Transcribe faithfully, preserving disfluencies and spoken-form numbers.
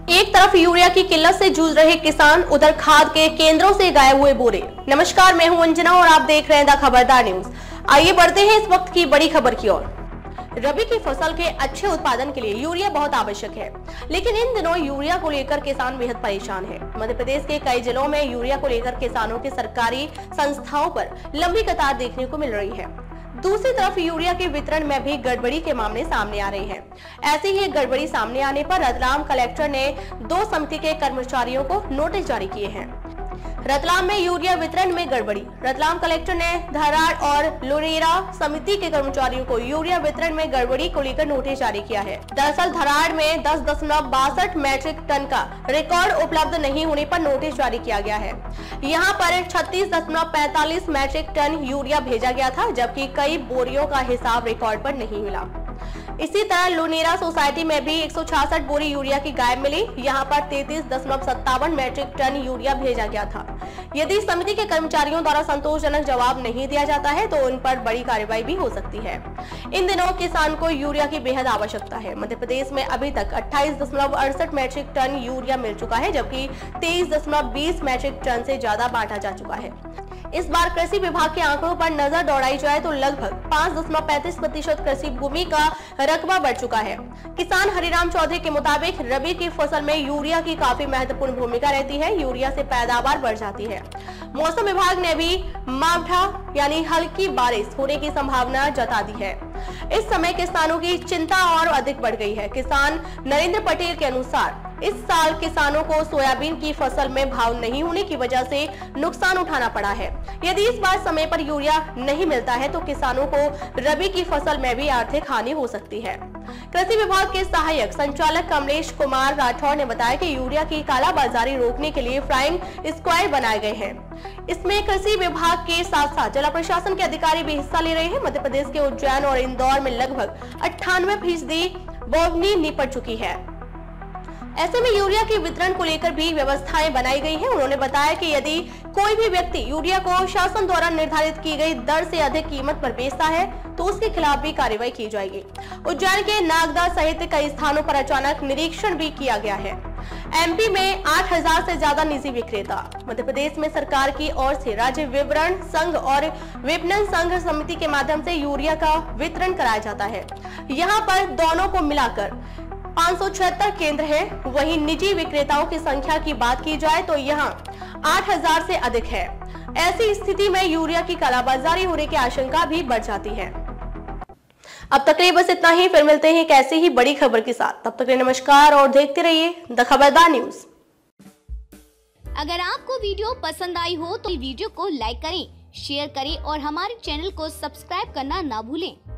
एक तरफ यूरिया की किल्लत से जूझ रहे किसान, उधर खाद के केंद्रों से गायब हुए बोरे। नमस्कार, मैं हूं अंजना और आप देख रहे हैं द खबरदार न्यूज। आइए बढ़ते हैं इस वक्त की बड़ी खबर की ओर। रबी की फसल के अच्छे उत्पादन के लिए यूरिया बहुत आवश्यक है, लेकिन इन दिनों यूरिया को लेकर किसान बेहद परेशान है। मध्य प्रदेश के कई जिलों में यूरिया को लेकर किसानों की सरकारी संस्थाओं पर लंबी कतार देखने को मिल रही है। दूसरी तरफ यूरिया के वितरण में भी गड़बड़ी के मामले सामने आ रहे हैं। ऐसी ही गड़बड़ी सामने आने पर रतलाम कलेक्टर ने दो समिति के कर्मचारियों को नोटिस जारी किए हैं। रतलाम में यूरिया वितरण में गड़बड़ी। रतलाम कलेक्टर ने धराड़ और लोरेरा समिति के कर्मचारियों को यूरिया वितरण में गड़बड़ी को लेकर नोटिस जारी किया है। दरअसल धराड़ में दस दशमलव बासठ मैट्रिक टन का रिकॉर्ड उपलब्ध नहीं होने पर नोटिस जारी किया गया है। यहाँ पर छत्तीस दशमलव पैंतालीस मैट्रिक टन यूरिया भेजा गया था, जबकि कई बोरियों का हिसाब रिकॉर्ड पर नहीं मिला। इसी तरह लोनेरा सोसाइटी में भी एक सौ छियासठ बोरी यूरिया की गायब मिली। यहाँ पर तैंतीस दशमलव सत्तावन मैट्रिक टन यूरिया भेजा गया था। यदि समिति के कर्मचारियों द्वारा संतोषजनक जवाब नहीं दिया जाता है तो उन पर बड़ी कार्रवाई भी हो सकती है। इन दिनों किसान को यूरिया की बेहद आवश्यकता है। मध्य प्रदेश में अभी तक अट्ठाईस दशमलव अड़सठ मैट्रिक टन यूरिया मिल चुका है, जबकि तेईस दशमलव बीस मैट्रिक टन से ज्यादा बांटा जा चुका है। इस बार कृषि विभाग के आंकड़ों पर नजर दौड़ाई जाए तो लगभग पाँच दशमलव पैंतीस प्रतिशत कृषि भूमि का रकबा बढ़ चुका है। किसान हरिराम चौधरी के मुताबिक रबी की फसल में यूरिया की काफी महत्वपूर्ण भूमिका रहती है। यूरिया से पैदावार बढ़ जाती है। मौसम विभाग ने भी मावठा यानी हल्की बारिश होने की संभावना जता दी है। इस समय किसानों की चिंता और अधिक बढ़ गई है। किसान नरेंद्र पटेल के अनुसार इस साल किसानों को सोयाबीन की फसल में भाव नहीं होने की वजह से नुकसान उठाना पड़ा है। यदि इस बार समय पर यूरिया नहीं मिलता है तो किसानों को रबी की फसल में भी आर्थिक हानि हो सकती है। कृषि विभाग के सहायक संचालक कमलेश कुमार राठौर ने बताया कि यूरिया की कालाबाजारी रोकने के लिए फ्लाइंग स्क्वाड बनाए गए हैं। इसमें कृषि विभाग के साथ साथ जिला प्रशासन के अधिकारी भी हिस्सा ले रहे हैं। मध्य प्रदेश के उज्जैन और इंदौर में लगभग अट्ठानवे फीसदी बोवनी निपट चुकी है। ऐसे में यूरिया के वितरण को लेकर भी व्यवस्थाएं बनाई गई हैं। उन्होंने बताया कि यदि कोई भी व्यक्ति यूरिया को शासन द्वारा निर्धारित की गई दर से अधिक कीमत पर बेचता है तो उसके खिलाफ भी कार्रवाई की जाएगी। उज्जैन के नागदा सहित कई स्थानों पर अचानक निरीक्षण भी किया गया है। एमपी में आठ हजार से ज्यादा निजी विक्रेता। मध्य प्रदेश में सरकार की ओर से राज्य विवरण संघ और विपणन संघ समिति के माध्यम से यूरिया का वितरण कराया जाता है। यहाँ पर दोनों को मिलाकर पाँच सौ छिहत्तर केंद्र है। वहीं निजी विक्रेताओं की संख्या की बात की जाए तो यहाँ आठ हजार से अधिक है। ऐसी स्थिति में यूरिया की कालाबाजारी होने की आशंका भी बढ़ जाती है। अब तक के लिए बस इतना ही। फिर मिलते हैं एक ऐसी ही बड़ी खबर के साथ। तब तक के लिए नमस्कार और देखते रहिए द खबरदार न्यूज। अगर आपको वीडियो पसंद आई हो तो वीडियो को लाइक करें, शेयर करें और हमारे चैनल को सब्सक्राइब करना ना भूलें।